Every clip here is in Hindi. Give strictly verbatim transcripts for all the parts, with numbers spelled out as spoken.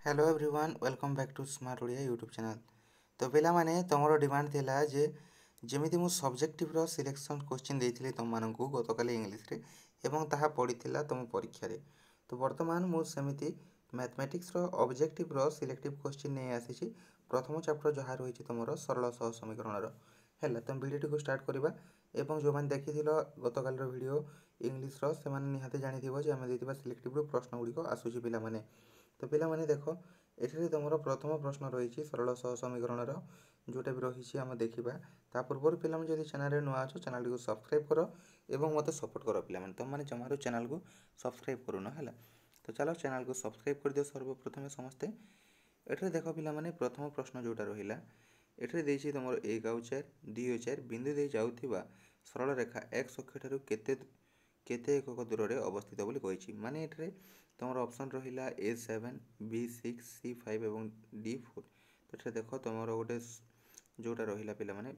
Hello everyone welcome back to smart Odia YouTube channel. तो पिला माने तुमरो डिमांड थिला जे जेमिति मु सब्जेक्टिव रो सिलेक्शन क्वेश्चन देइथिले तुम मानकु गतकाली इंग्लिश रे एवं ताहा पढिथिला तुम परीक्षा रे। तो वर्तमान मु सेमिति मैथमेटिक्स रो ऑब्जेक्टिव रो सिलेक्टिव क्वेश्चन नै आसीछि। प्रथम चैप्टर जहा रहिछि तुमरो सरल सह समीकरण रो हैला तुम वीडियो को स्टार्ट करबा एवं जो मान देखिथिलो गतकाल रो वीडियो इंग्लिश रो से माने निहाते जानि दिबो जे हम देतिबा सिलेक्टिव रो प्रश्न गुडी को आसुछि पिला माने। तो पिला माने देखो एठरे तुमरो प्रथम प्रश्न रही सरल सह समीकरण जोटा भी रही आम देखा ता पूर्व पिला जब चैनल रे नुआ अच्छो चैनल को सब्सक्राइब कर एवं मत सपोर्ट कर पिला तुम मैंने जमार चैनल को सब्सक्राइब करूँ है। तो चलो चैनल को सब्सक्राइब कर दियो सर्वप्रथम समस्ते। एठरे देख पिला माने प्रथम प्रश्न जोटा रहिला एठरे देछि तुमरो एक आउ चार दुई चार बिंदु दे जाउथिबा सरल रेखा एक्स अक्ष ठारू केते केते एकक दूर रे अवस्थित बोली कहिछि। माने एठरे तुम ऑप्शन रहिला A seven B six C five एवं डी फोर। तो एठरे देखो तुम गोटे जोटा रहिला पिला माने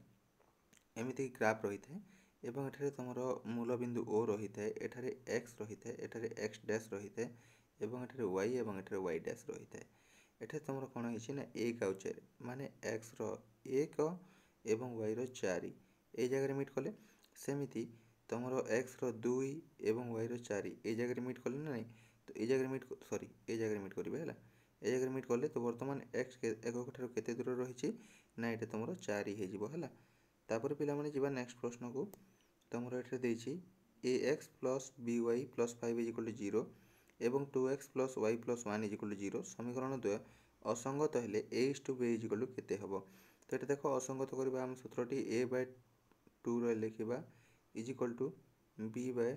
एमिति ग्राफ रही थाए एवं एठरे तुम मूल बिंदु ओ रही थाए एठारे एक्स रही थाए एठारे एक्स डैश रही थाए एवं एठारे वाई एवं एठारे वाई डैश रही थाए। एठे तुम कौन होइछि ना एक आउ चार माने एक्स रो एक एवं वाई रो चार ए जगह मीट कले सेमिति तुम एक्स रो दुई एवं वाई रो चार ए जगह मीट कले ना नहीं। तो ये जगह मीट सॉरी ये जगह मीट करेंगे है ये जगह मीट कले तो बर्तमान एक्स एक ठार केते दूर रही ना ये तुम चार है। तापर पिला माने जीवा नेक्स्ट प्रश्न को तुम ये a x plus b y plus five is equal to zero एवं two x plus y plus one is equal to zero समीकरण द्वय असंगत हेले a is to b is equal to केते हबो। तो ये देख असंगत करबा हम सूत्रटी ए बाय टू रे लिखिबा is equal to b by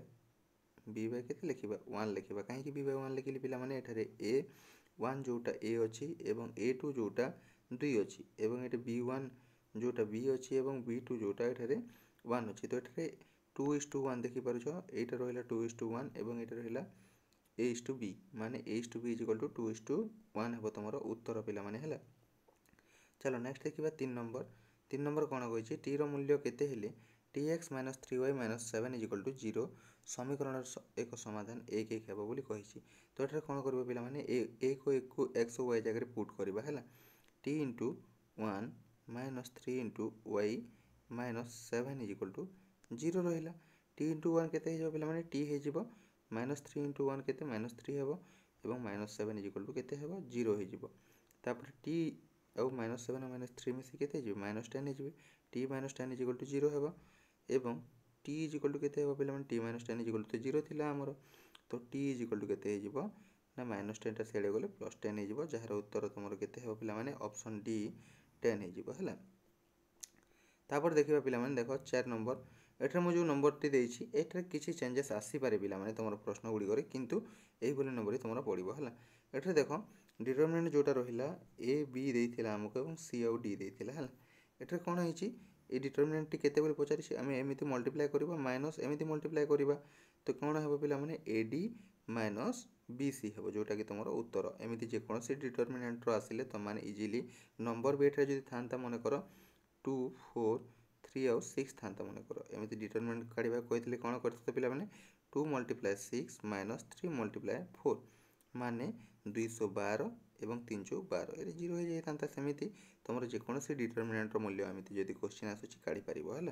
b by k लिखा वन लिखा कहीं बी बाय वन लिखिले पिला माने एठारे ए वन जोटा ए अच्छी एवं ए टू जोटा दुई अच्छी एवं ये बी वन जोटा बी अच्छी एवं बी टू जोटा एठारे वन अच्छी। तो एठारे टू इज टू वन देखिपार यहाँ रहा टू इज टू वन एवं ये रहा ए इज टू बी माने a is to b is equal to two is to one हे तुम उत्तर पिला माने है। चलो नेक्स्ट देखा तीन नंबर तीन नंबर कौन कही टी रूल्य केते हेले t x minus three y minus seven is equal to zero समीकरण एक समाधान एक एक हे बोली कही। तो ये कौन कर पिला माने एक एक को एक्स वाई जगह पुट करवा है t into one minus three into y minus seven is equal to zero रहा टी इंटू वन के पे माने टी हो माइनस थ्री इंटू वन के माइनस थ्री हे और minus seven is equal to के जीरो हो टी आउ माइनस सेवेन माइनस थ्री मिसी के माइनस टेन हो t minus ten is equal to zero हो एवं टी इज इक्वल टू के पे T minus ten is equal to zero थी आमर। तो टी इज इक्वल टू के ना माइनस टेन टा सियाड़े गले प्लस टेन हो जार उत्तर तुम के पे ऑप्शन डी टेन है। तापर देखा पे देख चार नंबर एठार मुझे नंबर टी देछि एठार किसी चेंजेस आसीपारे पे तुम प्रश्न गुड़िक किंतु यही नंबर तुम पड़ो है। एठार देख डिटरमिनेंट जोटा रहा ए बी देता आमको सी आउ डी देता है। एठार कौन होती ये डिटरमिनेंट टी केते पचारि आम एमती मल्टीप्लाई करवा माइनस एमती मल्टीप्लाई करवा। तो कौन हे पे मैंने a d minus b c हे जोटा कि तुम उत्तर एमती जेकोसी डिटरमिनेंट आसिले तुम मैंने इजिली नंबर भी ये था मन कर टू फोर थ्री आउ सिक्स था मन कर एमती डिटरमिनेंट काढ़ा कही कौन करते पे मैंने two multiply six minus three multiply four माने दुईश बार एवं तीन सौ बार ये जीरो हो जाता सेमती तुम जेकोसी डिटरमिनेंट मूल्य एमती जब क्वेश्चन आसूँ काढ़ी पार है।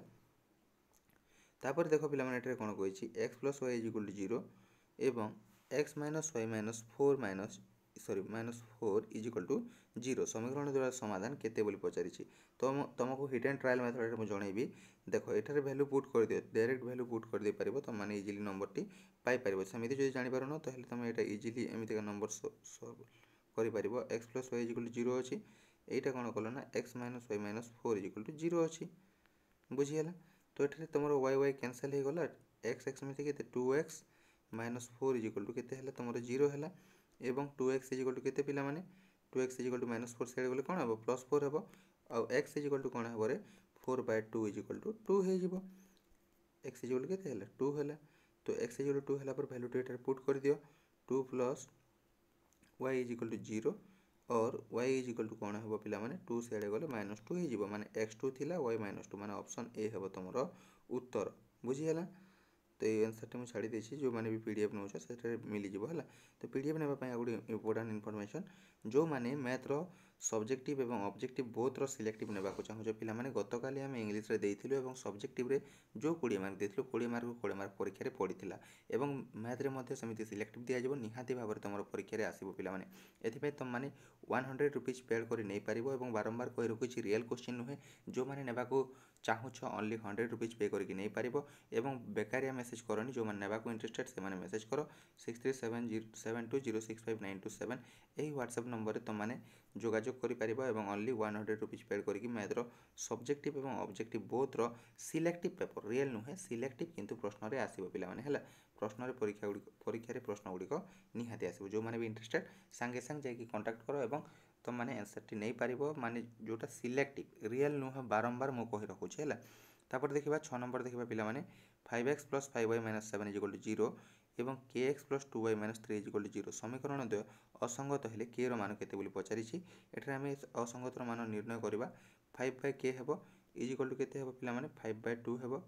तापर देख पे कौन कही x plus y is equal to zero एवं x minus y minus four minus sorry minus four is equal to zero समीकरण द्वारा समाधान केते बोली पचारि। तो तुमको हिट एंड ट्रायल मेथड में जनइबी देख एठार भैल्यू पुट कर दियो डायरेक्ट भैल्यू पुट कर दे पारिबो तुम माने इजिली नंबर टी पाई पारिबो सेमिति जदि जानि पारुनो तो हेले तुम एटा इजिली एमिति का नंबर सॉल्व करि पारिबो। X plus y is equal to zero अछि एटा कौन कल ना x minus y minus four is equal to zero अच्छी बुझीगला। तो ये तुम वाई वाई कैनसल हो गला एक्स एक्स मिलते के two x minus four is equal to के तुम जीरो है एवं two x is equal to के पिला माने two x is equal to minus four से गले कौन हम प्लस फोर हम आउ एक्स इज इक्वल टू कौन हे four by two is equal to two हो एक्स इज इक्वल टू के टू है। तो x is equal to two है भैल्यू टू पुट कर दियो two plus y is equal to zero और y इज इक्वल टू कौन हे पिला माने टू से गले माइनस टू हो माने एक्स टू थिला y माइनस टू माने ऑप्शन ए हे तुम उत्तर बुझीगला। तो ये आंसर मुझे छाड़ी देछि जो माने भी पीडीएफ नौछ से मिल जिवो हला। तो पीडीएफ नेबा पई आगुडी इंपोर्टेंट इनफॉरमेशन जो माने मैथ रो सब्जेक्टिव एवं ऑब्जेक्टिव बोथ रो सिलेक्टिव नेबा को चाहू पिला माने गतकाली आम इंग्लिश रे देइथिलु एवं सब्जेक्टिव रे जो बीस मार्क देइथिलु बीस मार्क बीस मार्क परीक्षा रे पड़ीथिला एवं मैथ रे मध्ये समिति सिलेक्टिव दिया जिवो निहाती भाबरे तमरो परीक्षा रे आसीबो पिला माने एथि पे तुम माने सौ रुपीस पेड करी नै परिबो एवं बारंबार कहि रखुछि रियल क्वेश्चन नुहे जो माने नेबा को चाहूछ ओनली हंड्रेड रुपीज पे करके नहीं पारिबो एवं बेकारिया मेसेज करनी जो माने नेबा को इंटरेस्टेड से माने मेसेज करो six three seven zero seven two zero six five nine two seven यही व्हाट्सएप नंबर तुम माने जोगाजोग करि पारिबो एवं ओनली हंड्रेड रुपीज पेड करके मैथ रो सब्जेक्टिव एवं ऑब्जेक्टिव बोथ रो सिलेक्टिव पेपर रियल नुहे सिलेक्टिव किंतु प्रश्न रे आसीबो पिला माने हला प्रश्न रे परीक्षा गुडी परीक्षा रे प्रश्न गुडी को निहाती आसीबो जो माने भी इंटरेस्टेड संगे संग जाई कि कांटेक्ट करो एवं तुम माने आंसर टी नहीं पारिबो माने जोटा सिलेक्टिव रियल नुह बारंबार मु कहि रखुछि हला। तापर देखिबा छह नंबर देखिबा पिला माने five x plus five y minus seven is equal to zero एवं k x plus two y minus three is equal to zero समीकरण द्वय असंगत हेले के रो मान केते बोली पचारिछि एठरे हम असंगत रो मान निर्णय करबा फाइव बाय के हेबो इज इक्वल टू केते हेबो पिला माने फाइव बाय टू हेबो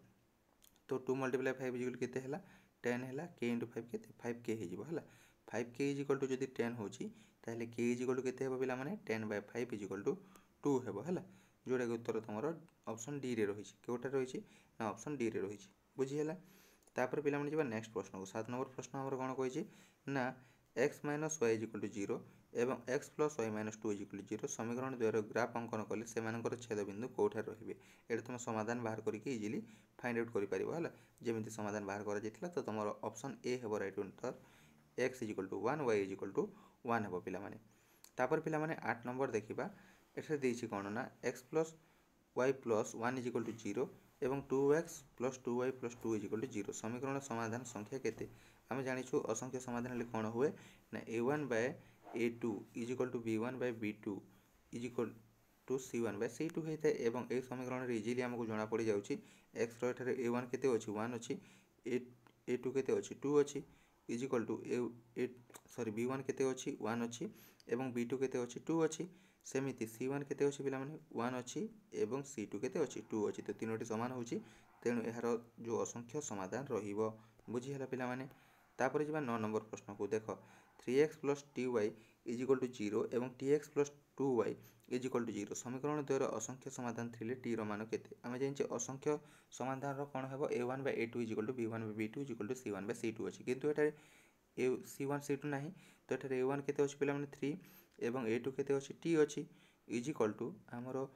तो two multiply five is equal केते हेला टेन हेला के इनटू फाइव केते फाइव के हे जिवो हला five k is equal to जदी टेन होची ताहले के इज इक्वल टू केते हेबो पिला माने ten by five is equal to two हेबो हला जोटा के उत्तर तमरो ऑप्शन डी रे रहिछि केउटा रहिछि ना ऑप्शन डी रे रहिछि बुझी हला। तापर पिला माने जिबा नेक्स्ट प्रश्न को सात नंबर प्रश्न हमर कोन कहिछि ना x minus y is equal to zero एवं x plus y minus two is equal to zero समीकरण द्वयर ग्राफ अंकन कले से मानकर छेद बिंदु कोठा रहिबे एटा तुम समाधान बाहर करके इजीली फाइंड आउट करि परिबो हला जेमिति समाधान बाहर करा जितला तो तमरो ऑप्शन ए हेबो right answer x is equal to one y is equal to one हेबो पिला माने। तापर पिला माने आठ नंबर देखिबा एठे देइछि कोन ना x plus y plus one is equal to zero एवं two x plus two y plus two is equal to zero समीकरण समाधान संख्या केते आम जानिछु असंख्य समाधान हेले कोन हुए ना a one by a two is equal to b one by b two is equal to c one by c two होता है एवं ए समीकरण रे इजीली हमको जणा पड़ी जाउछि x रो एठारे ए वन केते अछि वन अछि ए ए टू केते अछि टू अछि is equal to a a sorry b one केते अछि वन अछि एवं बी टू केते अछि टू अछि सेमिति सी वन केते अछि पिला माने वन अछि एवं सी टू केते अछि टू अछि तो तीनोटी समान होछि तेणु एहार जो असंख्य समाधान रहिबो बुझी हला पिला माने। तापर जिबा नौ नंबर प्रश्न को देखो three x plus t y is equal to zero एवं t x plus two y is equal to zero समीकरण द्वयर असंख्य समाधान थिले टी रो मान केते आमे जानिचे असंख्य समाधान रो कोन हेबो a one by a two is equal to b one by b two is equal to c one by c two अछि किंतु एटारे ए सी वन सी टू नाही तो एटारे ए वन केते अछि पिला माने थ्री एवं ए टू केते अछि टी अछि इज इक्वल टू हमरो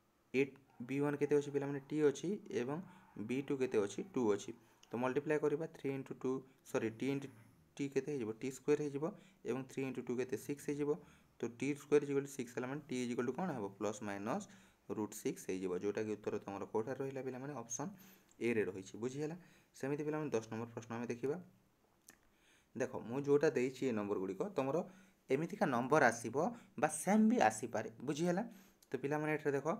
ए बी वन केते अछि पिला माने टी अछि एवं बी टू केते अछि टू अछि तो मल्टीप्लाई करबा three into two sorry t into t केते हे जिवो टी स्क्वायर हे जिवो एवं थ्री इंटू टू केते सिक्स हे जिवो तो t square is equal to six हला माने टी इज इक्वल टू कोन हेबो प्लस माइनस रूट सिक्स हे जिवो जोटा के उत्तर तमरो कोठा रहिला पिला माने ऑप्शन ए रे रहिछि बुझी हला। सेमिति पिला माने दस नंबर प्रश्न हम देखिबा देखो मु जोटा देइछि ए नंबर गुडी को तमरो एमिति का नंबर आसीबो बा सेम भी आसी पारे बुझी हला। तो पिला माने एठरे देखो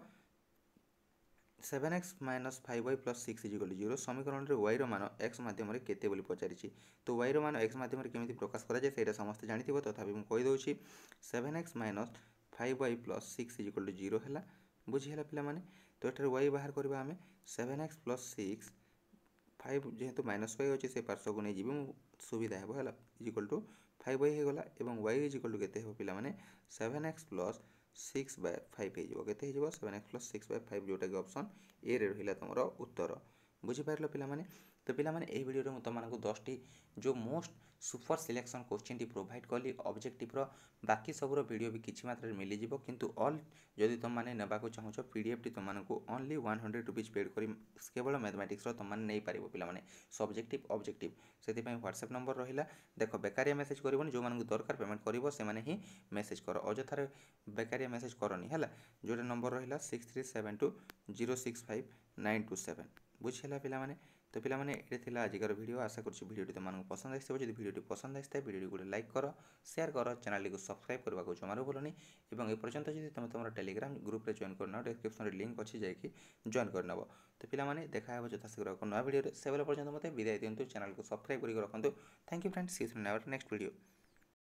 seven x minus five y plus six is equal to zero समीकरण रे y रो मान x माध्यम रे केते बोली पचारिछि तो y रो मान x माध्यम रे केमिति प्रकाश करा जाय सेटा समस्त जानिथिबो तथापि मु कहि दउछि seven x minus five y plus six is equal to zero हला बुझी हला पिला माने। तो एठरे y बाहर करबा हमें seven x plus six five जेहेतु माइनस y अछि से पार्श्व को नै जिबो सुविधा हेबो हला is equal to five y हे गला एवं y इज इक्वल टू केते हेबो पिला माने seven x plus six by five हे जिवो केते हे जिवो seven x plus six by five जोटा के ऑप्शन ए रे रहिला तमरो उत्तर बुझी पारलो पिला माने। तो पिला माने ए वीडियो रे मु तमानकु दस टी जो मोस्ट सुपर सिलेक्शन क्वेश्चन टी प्रोवाइड कली ऑब्जेक्टिव रो बाकी सब रो वीडियो भी किछि मात्रा रे मिली जिवो किंतु ऑल जदि तुम माने नेबा को चाहौ छ पीडीएफ टी तमानकु ओनली हंड्रेड रुपीस पेड करी केवल मैथमेटिक्स रो तमान नै पारिबो पिला माने सब्जेक्टिव ऑब्जेक्टिव सेति पई व्हाट्सएप नंबर रहिला देखो बेकारिया मेसेज करिवोनी जो मानकु दरकार पेमेंट करिवो से माने ही मेसेज करो अजथारे बेकारिया मेसेज करनी हला जोटा नंबर रहिला six three seven two zero six five nine two seven बुझिला पिला माने। तो पिला माने एटे थिला आजिकर वीडियो आशा करछि वीडियो टी तमानकु पसंद आइसबो जदि वीडियो टी पसंद आइसते वीडियो को लाइक करो शेयर करो चैनल को सब्सक्राइब करबा को जमारो बोलनी एवं ए पर्यंत जदि तुम तुमर टेलीग्राम ग्रुप रे जॉइन करना डिस्क्रिप्शन रे लिंक अछि जाय कि जॉइन करनबो। तो पिला माने देखा हेबो जथा शीघ्र को नया वीडियो रे सेबेला पर्यंत मते विदाय दियंतु चैनल को सब्सक्राइब करि रखंतु thank you friends see you in our next video.